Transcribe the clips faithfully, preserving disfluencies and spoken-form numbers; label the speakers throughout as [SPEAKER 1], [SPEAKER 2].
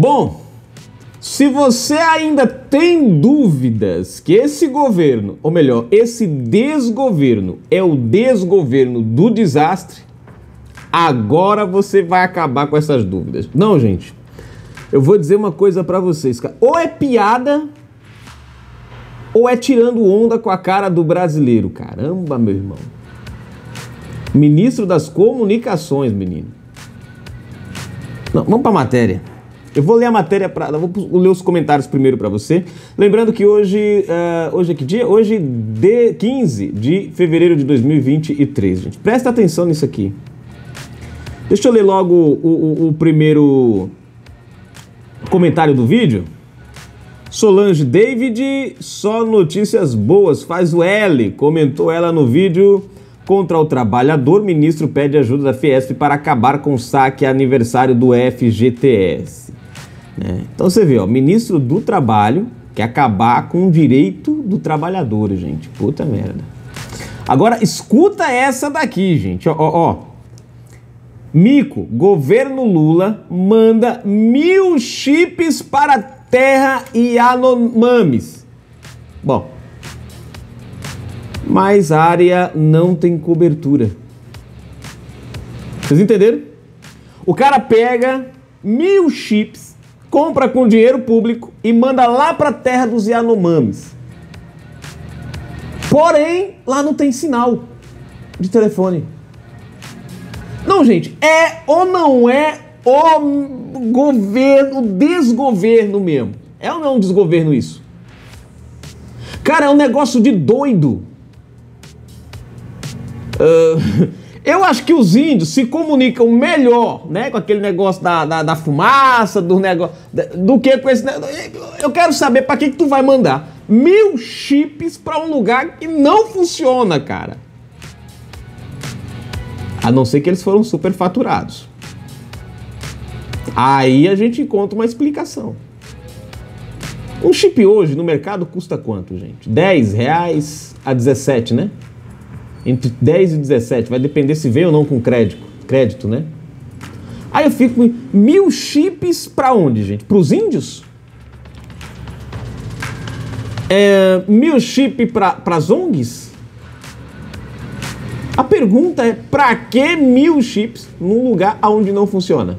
[SPEAKER 1] Bom, se você ainda tem dúvidas que esse governo, ou melhor, esse desgoverno é o desgoverno do desastre, agora você vai acabar com essas dúvidas. Não, gente, eu vou dizer uma coisa pra vocês, cara. Ou é piada, ou é tirando onda com a cara do brasileiro. Caramba, meu irmão. Ministro das Comunicações, menino. Não, vamos pra matéria. Eu vou ler a matéria, pra, vou ler os comentários primeiro pra você. Lembrando que hoje, uh, hoje é que dia? Hoje é quinze de fevereiro de dois mil e vinte e três, gente. Presta atenção nisso aqui. Deixa eu ler logo o, o, o primeiro comentário do vídeo. Solange David, só notícias boas, faz o L, comentou ela no vídeo. Contra o trabalhador, ministro pede ajuda da Fiesp para acabar com o saque aniversário do F G T S. É, então você vê, ó, ministro do Trabalho quer acabar com o direito do trabalhador, gente. Puta merda. Agora, escuta essa daqui, gente, ó, ó, ó. Mico, governo Lula manda mil chips para terra e Yanomamis. Bom, mas a área não tem cobertura. Vocês entenderam? O cara pega mil chips, compra com dinheiro público e manda lá para a terra dos Yanomamis. Porém, lá não tem sinal de telefone. Não, gente, é ou não é o governo, o desgoverno mesmo? É ou não é um desgoverno isso? Cara, é um negócio de doido. Uh, eu acho que os índios se comunicam melhor, né, com aquele negócio da, da, da fumaça, do negócio, do que com esse negócio. Eu quero saber para que, que tu vai mandar mil chips para um lugar que não funciona, cara. A não ser que eles foram superfaturados. Aí a gente encontra uma explicação. Um chip hoje no mercado custa quanto, gente? dez reais a dezessete, né? Entre dez e dezessete. Vai depender se veio ou não com crédito, crédito, né? Aí eu fico... Mil chips pra onde, gente? Pros índios? É, mil chips pra, pras O N Gs? A pergunta é, pra que mil chips num lugar onde não funciona?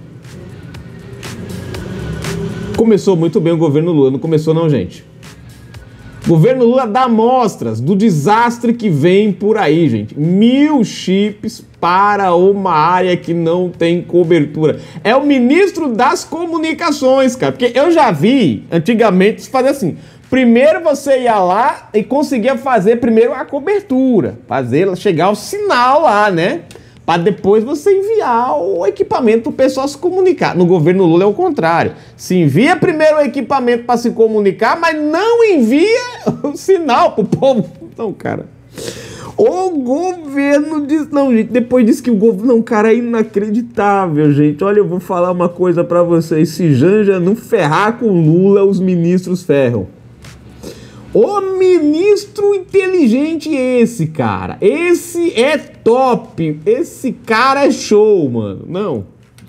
[SPEAKER 1] Começou muito bem o governo Lula, não começou não, gente. O governo Lula dá amostras do desastre que vem por aí, gente. Mil chips para uma área que não tem cobertura. É o ministro das Comunicações, cara. Porque eu já vi, antigamente, fazer assim... Primeiro você ia lá e conseguia fazer primeiro a cobertura, fazer chegar o sinal lá, né? Para depois você enviar o equipamento para o pessoal se comunicar. No governo Lula é o contrário. Se envia primeiro o equipamento para se comunicar, mas não envia o sinal para o povo. Não, cara. O governo diz... Não, gente, depois diz que o governo... Não, cara, é inacreditável, gente. Olha, eu vou falar uma coisa para vocês. Se Janja não ferrar com Lula, os ministros ferram. O ministro inteligente esse, cara. Esse é top. Esse cara é show, mano. Não.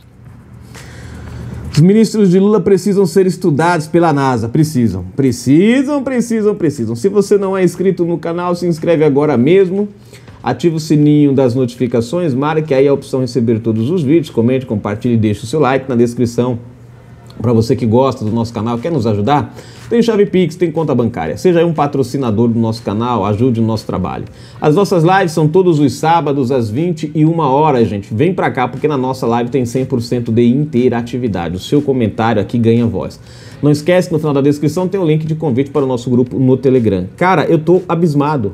[SPEAKER 1] Os ministros de Lula precisam ser estudados pela NASA. Precisam. Precisam, precisam, precisam. Se você não é inscrito no canal, se inscreve agora mesmo. Ativa o sininho das notificações. Marque aí a opção receber todos os vídeos. Comente, compartilhe e deixe o seu like na descrição. Para você que gosta do nosso canal, quer nos ajudar? Tem chave Pix, tem conta bancária. Seja aí um patrocinador do nosso canal, ajude o nosso trabalho. As nossas lives são todos os sábados às vinte e uma horas, gente. Vem pra cá porque na nossa live tem cem por cento de interatividade. O seu comentário aqui ganha voz. Não esquece, no final da descrição tem o link de convite para o nosso grupo no Telegram. Cara, eu tô abismado.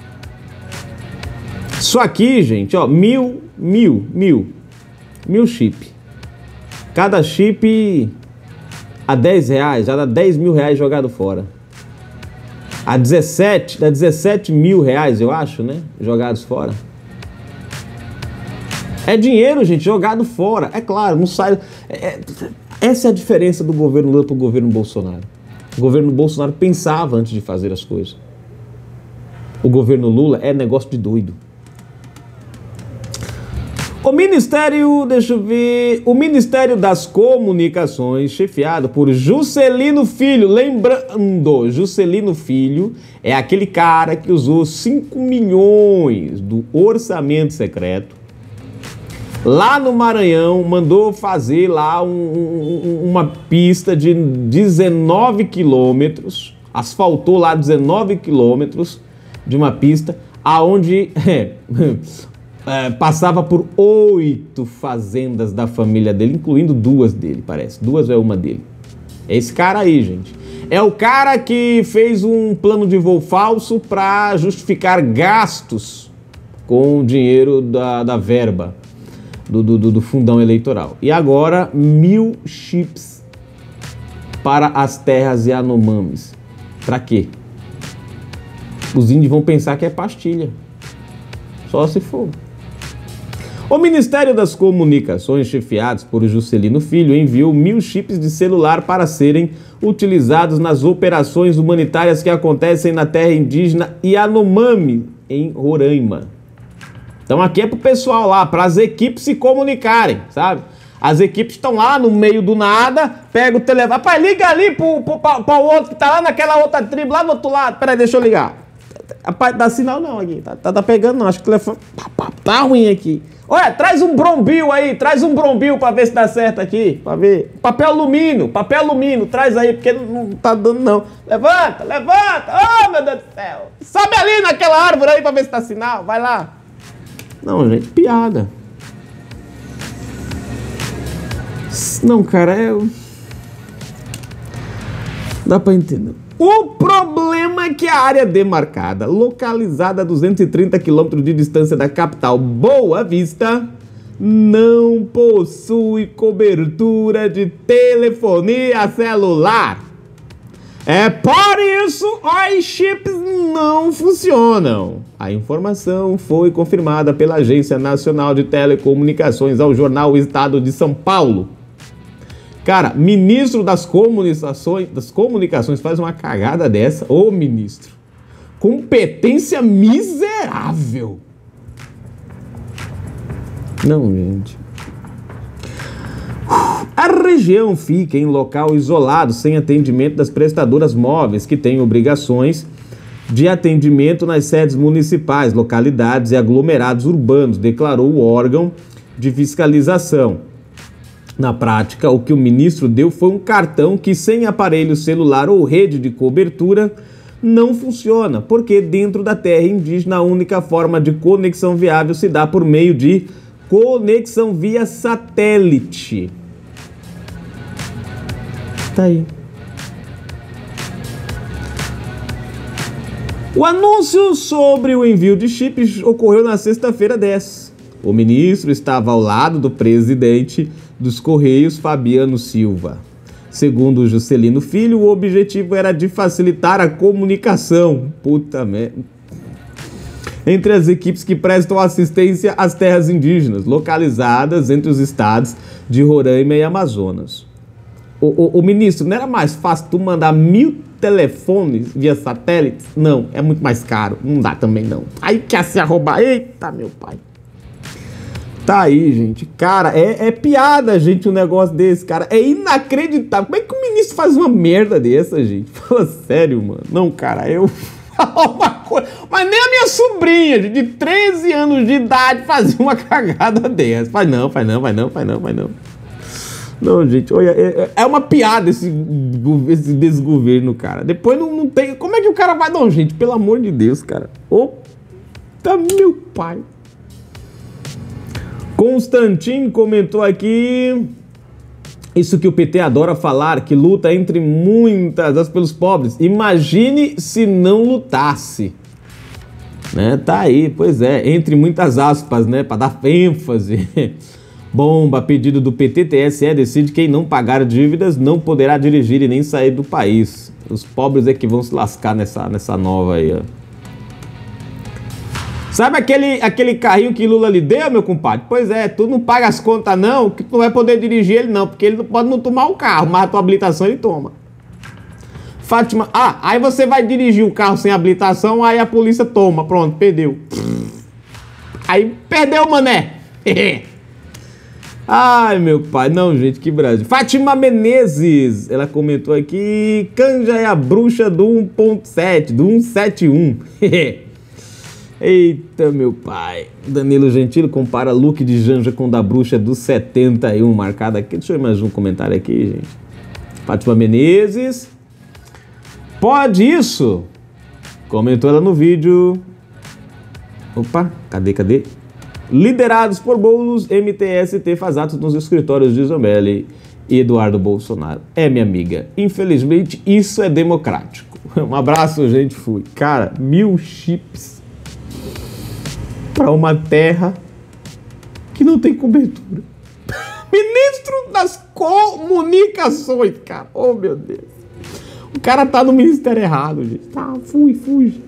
[SPEAKER 1] Isso aqui, gente, ó, mil, mil, mil, mil chip. Cada chip... A dez reais, já dá dez mil reais jogado fora. A dezessete, dá dezessete mil reais, eu acho, né? Jogados fora. É dinheiro, gente, jogado fora. É claro, não sai... É, é, essa é a diferença do governo Lula para o governo Bolsonaro. O governo Bolsonaro pensava antes de fazer as coisas. O governo Lula é negócio de doido. O Ministério, deixa eu ver, o Ministério das Comunicações, chefiado por Juscelino Filho, lembrando, Juscelino Filho é aquele cara que usou cinco milhões do orçamento secreto, lá no Maranhão, mandou fazer lá um, um, uma pista de dezenove quilômetros, asfaltou lá dezenove quilômetros de uma pista, aonde... É, É, passava por oito fazendas da família dele, incluindo duas dele, parece. Duas é uma dele. É esse cara aí, gente. É o cara que fez um plano de voo falso para justificar gastos com o dinheiro da, da verba do, do, do fundão eleitoral. E agora, mil chips para as terras Yanomamis. Pra quê? Os índios vão pensar que é pastilha. Só se for. O Ministério das Comunicações, chefiados por Juscelino Filho, enviou mil chips de celular para serem utilizados nas operações humanitárias que acontecem na terra indígena Yanomami, em Roraima. Então aqui é pro pessoal lá, para as equipes se comunicarem, sabe? As equipes estão lá no meio do nada, pega o telefone, rapaz, liga ali pro, pro, pro outro que tá lá naquela outra tribo, lá do outro lado. Peraí, deixa eu ligar. Rapaz, dá sinal não aqui, tá, tá, tá pegando não, acho que o telefone tá ruim aqui. Olha, traz um brombil aí, traz um brombil pra ver se dá certo aqui, pra ver. Papel alumínio, papel alumínio, traz aí, porque não tá dando não. Levanta, levanta, oh meu Deus do céu. Sobe ali naquela árvore aí pra ver se dá sinal, vai lá. Não, gente, piada. Não, cara, é... Dá pra entender. O problema é que a área demarcada, localizada a duzentos e trinta quilômetros de distância da capital Boa Vista, não possui cobertura de telefonia celular. É por isso os chips não funcionam. A informação foi confirmada pela Agência Nacional de Telecomunicações ao jornal O Estado de São Paulo. Cara, ministro das comunicações, das comunicações faz uma cagada dessa. Ô, ministro, competência miserável. Não, gente. A região fica em local isolado, sem atendimento das prestadoras móveis, que têm obrigações de atendimento nas sedes municipais, localidades e aglomerados urbanos, declarou o órgão de fiscalização. Na prática, o que o ministro deu foi um cartão que, sem aparelho celular ou rede de cobertura, não funciona, porque dentro da terra indígena a única forma de conexão viável se dá por meio de conexão via satélite. Tá aí. O anúncio sobre o envio de chips ocorreu na sexta-feira dessa. O ministro estava ao lado do presidente dos Correios, Fabiano Silva. Segundo o Juscelino Filho, o objetivo era de facilitar a comunicação, puta merda, entre as equipes que prestam assistência às terras indígenas, localizadas entre os estados de Roraima e Amazonas. O, o, o ministro, não era mais fácil tu mandar mil telefones via satélite? Não, é muito mais caro, não dá também não. Aí quer se arrobar, eita meu pai. Tá aí, gente. Cara, é, é piada, gente, um negócio desse, cara. É inacreditável. Como é que o ministro faz uma merda dessa, gente? Fala sério, mano. Não, cara, eu... uma coisa... Mas nem a minha sobrinha, de treze anos de idade, fazia uma cagada dessa. Faz não, faz não, faz não, faz não, faz não. Não, gente, olha, é, é uma piada esse, esse desgoverno, cara. Depois não, não tem... Como é que o cara vai... Não, gente, pelo amor de Deus, cara. Ô, tá meu pai. Constantino comentou aqui, isso que o P T adora falar, que luta entre muitas das pelos pobres. Imagine se não lutasse. Né? Tá aí, pois é, entre muitas aspas, né, para dar ênfase. Bomba, pedido do P T, T S E decide que quem não pagar dívidas não poderá dirigir e nem sair do país. Os pobres é que vão se lascar nessa, nessa nova aí, ó. Sabe aquele, aquele carrinho que Lula lhe deu, meu compadre? Pois é, tu não paga as contas não, que tu não vai poder dirigir ele não, porque ele não pode não tomar o carro, mas a tua habilitação ele toma. Fátima, ah, aí você vai dirigir o carro sem habilitação, aí a polícia toma, pronto, perdeu. Aí perdeu, mané. Ai, meu pai. Não, gente, que Brasil. Fátima Menezes, ela comentou aqui, Canja é a bruxa do um ponto sete, do cento e setenta e um. Eita, meu pai. Danilo Gentili compara look de Janja com o da bruxa do setenta e um, marcado aqui. Deixa eu ver mais um comentário aqui, gente. Fátima Menezes. Pode isso? Comentou ela no vídeo. Opa, cadê, cadê? Liderados por Boulos, M T S T faz atos nos escritórios de Zambelli e Eduardo Bolsonaro. É, minha amiga, infelizmente isso é democrático. Um abraço, gente, fui. Cara, mil chips para uma terra que não tem cobertura. Ministro das Comunicações, cara. Oh, meu Deus. O cara tá no ministério errado, gente. Tá, fui, fui.